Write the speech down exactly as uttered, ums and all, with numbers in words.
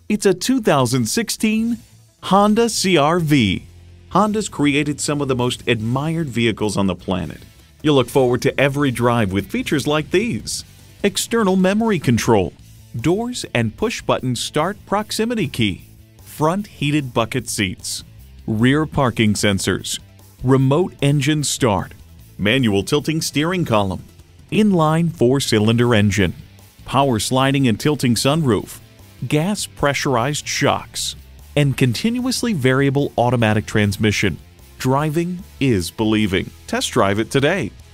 It's a two thousand sixteen Honda C R V. Honda's created some of the most admired vehicles on the planet. You'll look forward to every drive with features like these: external memory control, doors and push-button start proximity key, front heated bucket seats, rear parking sensors, remote engine start, manual tilting steering column, inline four-cylinder engine, power sliding and tilting sunroof, gas pressurized shocks, and continuously variable automatic transmission. Driving is believing. Test drive it today.